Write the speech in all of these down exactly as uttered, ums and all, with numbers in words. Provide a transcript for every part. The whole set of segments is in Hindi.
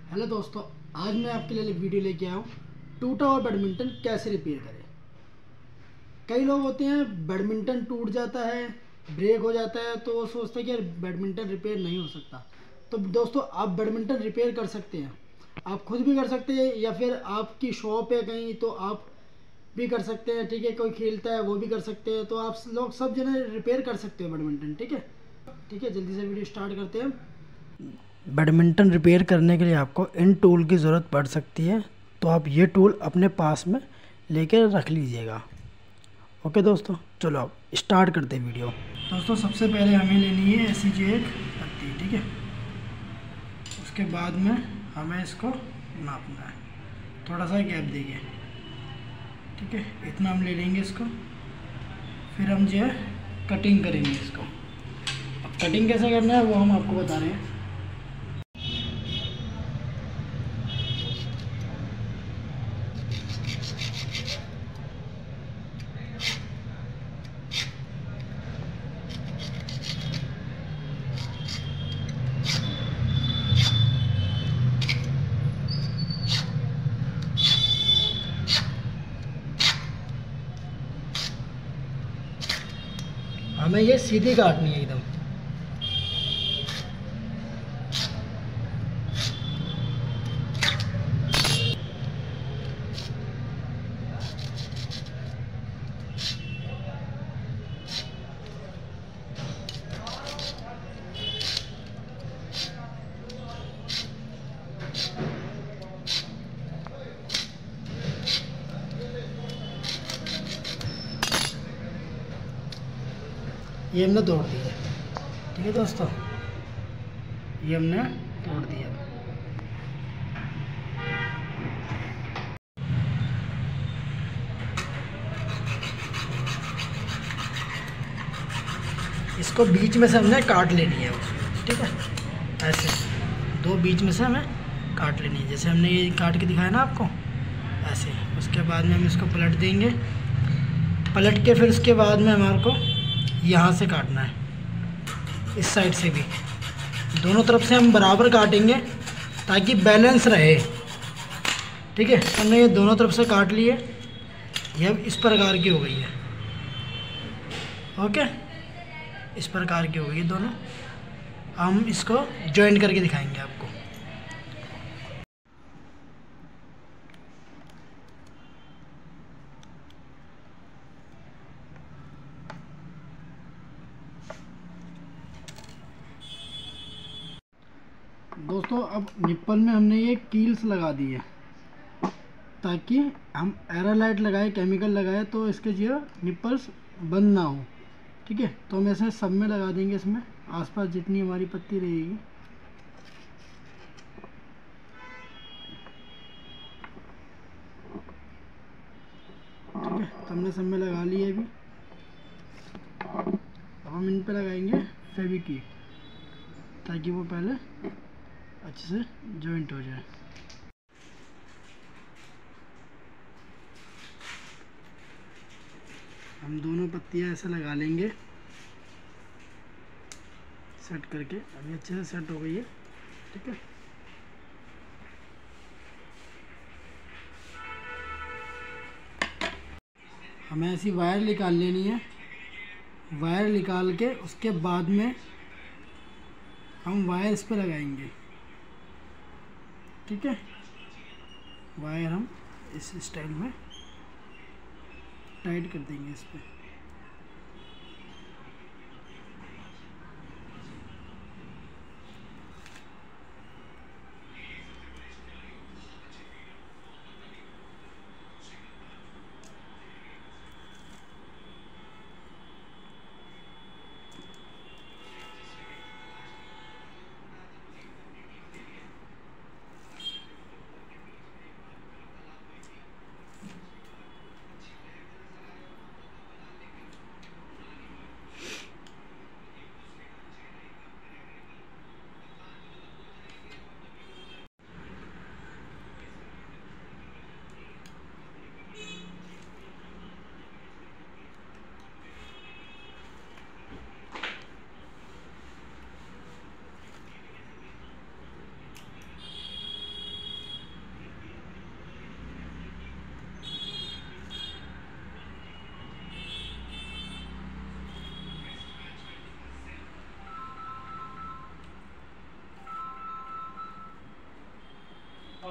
हेलो दोस्तों, आज मैं आपके लिए वीडियो लेके आया हूँ टूटा हुआ बैडमिंटन कैसे रिपेयर करें। कई लोग होते हैं बैडमिंटन टूट जाता है, ब्रेक हो जाता है तो वो सोचते हैं कि यार बैडमिंटन रिपेयर नहीं हो सकता। तो दोस्तों, आप बैडमिंटन रिपेयर कर सकते हैं। आप खुद भी कर सकते हैं या फिर आपकी शॉप है कहीं तो आप भी कर सकते हैं। ठीक है, कोई खेलता है वो भी कर सकते हैं। तो आप लोग सब जने रिपेयर कर सकते हैं बैडमिंटन। ठीक है ठीक है जल्दी से वीडियो स्टार्ट करते हैं। बैडमिंटन रिपेयर करने के लिए आपको इन टूल की ज़रूरत पड़ सकती है, तो आप ये टूल अपने पास में लेकर रख लीजिएगा। ओके दोस्तों, चलो अब स्टार्ट करते हैं वीडियो। दोस्तों, सबसे पहले हमें लेनी है ऐसी जी एक पत्ती। ठीक है, उसके बाद में हमें इसको नापना है, थोड़ा सा गैप देंगे। ठीक है, इतना हम ले लेंगे इसको। फिर हम जो है कटिंग करेंगे इसको। अब कटिंग कैसे करना है वो हम आपको बता रहे हैं। हमें ये सीधी काटनी है एकदम। ये हमने तोड़ दिया। ठीक है दोस्तों, ये हमने तोड़ दिया। इसको बीच में से हमने काट लेनी है। ठीक है, ऐसे दो बीच में से हमें काट लेनी है, जैसे हमने ये काट के दिखाया ना आपको, ऐसे। उसके बाद में हम इसको पलट देंगे। पलट के फिर उसके बाद में हमारे को यहाँ से काटना है, इस साइड से भी। दोनों तरफ से हम बराबर काटेंगे ताकि बैलेंस रहे। ठीक है, हमने ये दोनों तरफ से काट लिए। ये अब इस प्रकार की हो गई है। ओके, इस प्रकार की हो गई दोनों। हम इसको जॉइंट करके दिखाएंगे आपको। दोस्तों, अब निप्पल में हमने ये कील्स लगा दी है ताकि हम एरालाइट लगाए, केमिकल लगाए तो इसके जो निप्पल्स बंद ना हो। ठीक है, तो हम ऐसे सब में लगा देंगे, इसमें आसपास जितनी हमारी पत्ती रहेगी। ठीक है, तो हमने सब में लगा लिए अभी। अब हम इन पे लगाएंगे फेविक्विक ताकि वो पहले अच्छे से जॉइंट हो जाए। हम दोनों पत्तियां ऐसे लगा लेंगे सेट करके। अभी अच्छे से सेट हो गई है। ठीक है, हमें ऐसी वायर निकाल लेनी है। वायर निकाल के उसके बाद में हम वायर इस पे लगाएंगे। ठीक है, वायर हम इस स्टाइल में टाइट कर देंगे इस पे।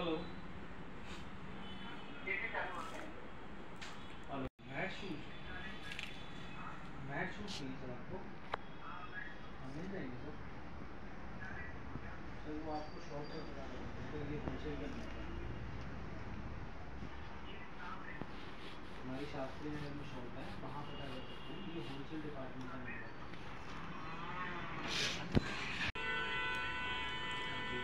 Hello hello mat shoes mat shoes चाहिए सर आपको? हाँ मिल जाएंगे सर। सर वो आपको शॉप पर बताना पड़ेगा, तो ये होलसेल का नहीं है। हमारी शास्त्री नगर में शॉप है, वहाँ पता कर सकते हैं। ये होलसेल डिपार्टमेंट का नंबर है। जी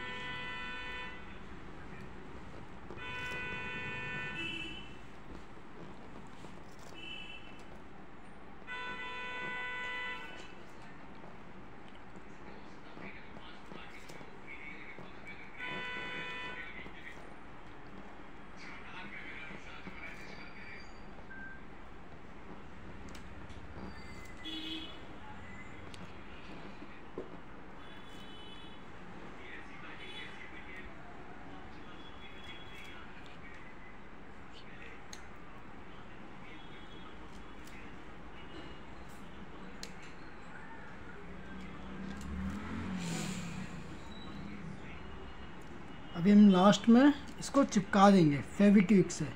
अभी हम लास्ट में इसको चिपका देंगे फेविक्विक से।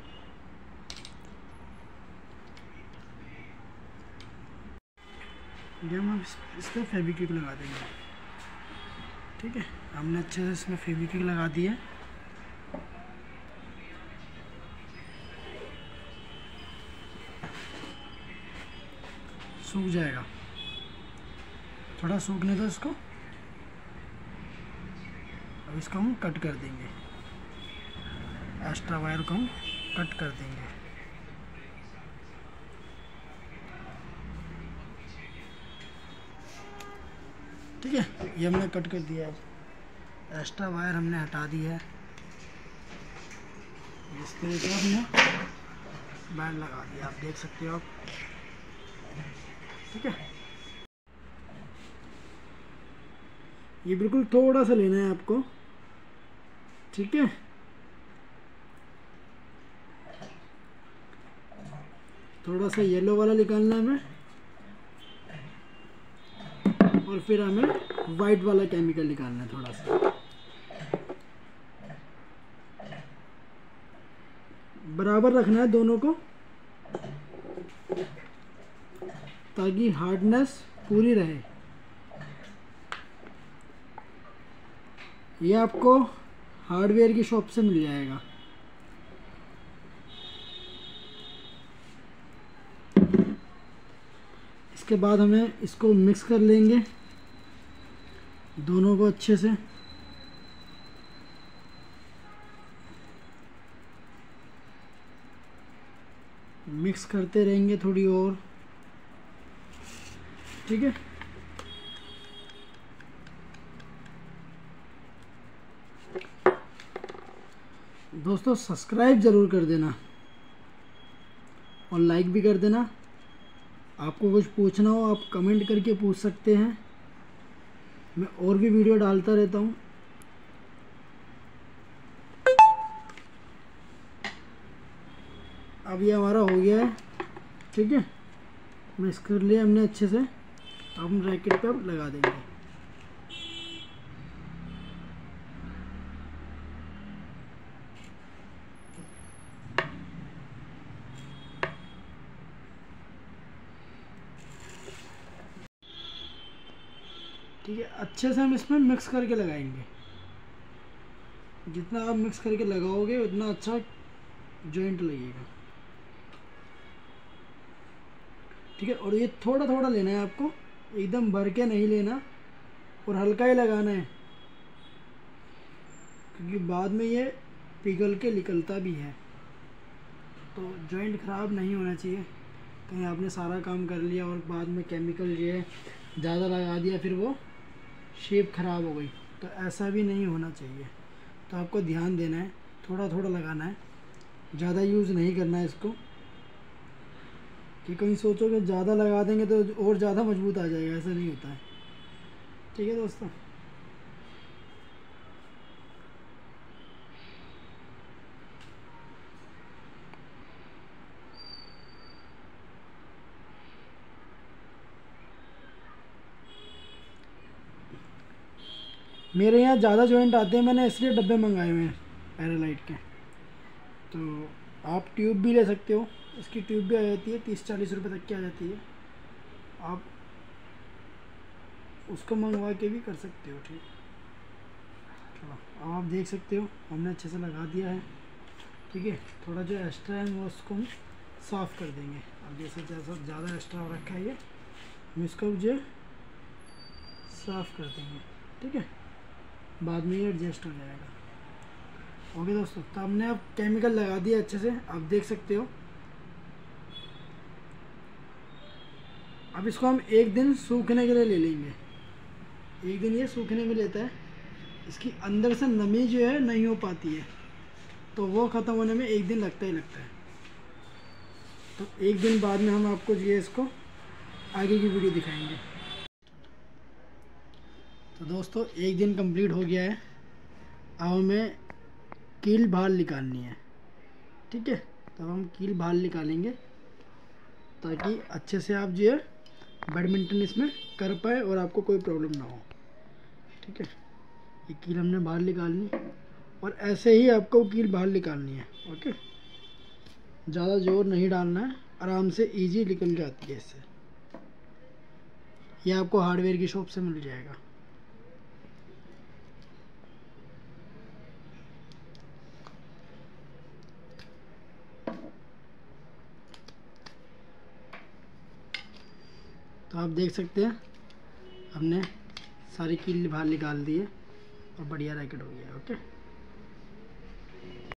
ये हम इस, इस पर फेविक्विक लगा देंगे। ठीक है, हमने अच्छे से इसमें फेविक्विक लगा दिया। सूख जाएगा, थोड़ा सूखने दो इसको। अब इसको हम कट कर देंगे, एक्स्ट्रा वायर को हम कट कर देंगे। ठीक है, ये हमने कट कर दिया है। एक्स्ट्रा वायर हमने हटा दी है। इस तरीके हमने बैंड लगा दिया, आप देख सकते हो आप। ठीक है, ये बिल्कुल थोड़ा सा लेना है आपको। ठीक है, थोड़ा सा येलो वाला निकालना है हमें, और फिर हमें वाइट वाला केमिकल निकालना है थोड़ा सा। बराबर रखना है दोनों को, ताकि हार्डनेस पूरी रहे। ये आपको हार्डवेयर की शॉप से मिल जाएगा। इसके बाद हमें इसको मिक्स कर लेंगे दोनों को अच्छे से। मिक्स करते रहेंगे थोड़ी और। ठीक है, दोस्तों सब्सक्राइब ज़रूर कर देना और लाइक भी कर देना। आपको कुछ पूछना हो आप कमेंट करके पूछ सकते हैं, मैं और भी वीडियो डालता रहता हूँ। अब ये हमारा हो गया है। ठीक है, मिक्स कर लिया हमने अच्छे से। अब हम रैकेट पे अब लगा देंगे। ठीक है, अच्छे से हम इसमें मिक्स करके लगाएंगे। जितना आप मिक्स करके लगाओगे उतना अच्छा जॉइंट लगेगा। ठीक है, और ये थोड़ा थोड़ा लेना है आपको, एकदम भर के नहीं लेना, और हल्का ही लगाना है, क्योंकि बाद में ये पिघल के निकलता भी है। तो जॉइंट ख़राब नहीं होना चाहिए। कहीं आपने सारा काम कर लिया और बाद में केमिकल जो है ज़्यादा लगा दिया, फिर वो शेप ख़राब हो गई, तो ऐसा भी नहीं होना चाहिए। तो आपको ध्यान देना है, थोड़ा थोड़ा लगाना है, ज़्यादा यूज़ नहीं करना है इसको, कि कहीं सोचोगे ज़्यादा लगा देंगे तो और ज़्यादा मजबूत आ जाएगा, ऐसा नहीं होता है। ठीक है दोस्तों, मेरे यहाँ ज़्यादा जॉइंट आते हैं, मैंने इसलिए डब्बे मंगाए हुए हैं। पैरालाइट के। तो आप ट्यूब भी ले सकते हो, इसकी ट्यूब भी आ जाती है, तीस चालीस रुपए तक की आ जाती है, आप उसको मंगवा के भी कर सकते हो। ठीक, चलो अब आप देख सकते हो हमने अच्छे से लगा दिया है। ठीक है, थोड़ा जो एक्स्ट्रा है वो उसको हम साफ़ कर देंगे। अब जैसे जैसा ज़्यादा एक्स्ट्रा हो रखा है ये, हम इसको जो साफ़ कर देंगे। ठीक है, बाद में ये एडजस्ट हो जाएगा। ओके दोस्तों, तो हमने अब केमिकल लगा दिया अच्छे से, आप देख सकते हो। अब इसको हम एक दिन सूखने के लिए ले लेंगे, एक दिन ये सूखने में लेता है। इसकी अंदर से नमी जो है नहीं हो पाती है, तो वो ख़त्म होने में एक दिन लगता ही लगता है। तो एक दिन बाद में हम आपको जो है इसको आगे की वीडियो दिखाएंगे। तो दोस्तों एक दिन कंप्लीट हो गया है, अब हमें कील बाहर निकालनी है। ठीक है, तब हम कील बाहर निकालेंगे ताकि अच्छे से आप जो है बैडमिंटन इसमें कर पाए और आपको कोई प्रॉब्लम ना हो। ठीक है, ये कील हमने बाहर निकालनी, और ऐसे ही आपको कील बाहर निकालनी है। ओके, ज़्यादा जोर नहीं डालना है, आराम से इजी निकल जाती है इससे। ये आपको हार्डवेयर की शॉप से मिल जाएगा। तो आप देख सकते हैं हमने सारी कील बाहर निकाल दी है और बढ़िया रैकेट हो गया। ओके।